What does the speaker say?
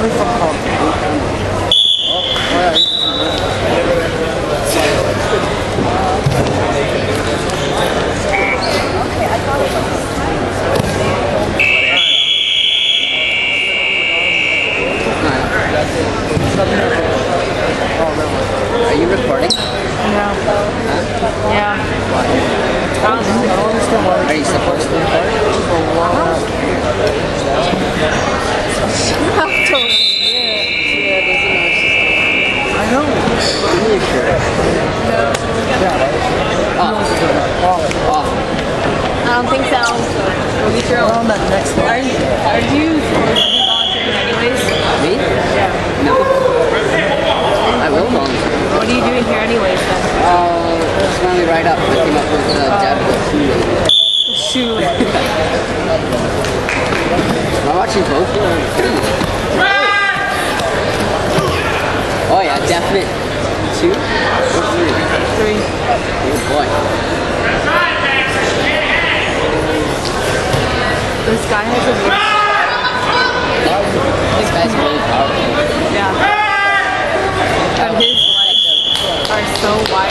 Are you recording? Yeah. Huh? Yeah. Why? Are you supposed to record? I know. Give me a shirt. Off. I don't think so. We'll get your own. On that next one. Are you supposed to be volunteering anyways? Me? Yeah. No. I will volunteer. What are you doing here anyways then? Just when we ride up, I came up with Dad with Shoot. Am I watching both? Oh yeah, definite. 2 or 3? 3. Oh boy. This guy has a weird... This guy's really powerful. Yeah. And his legs are so wide.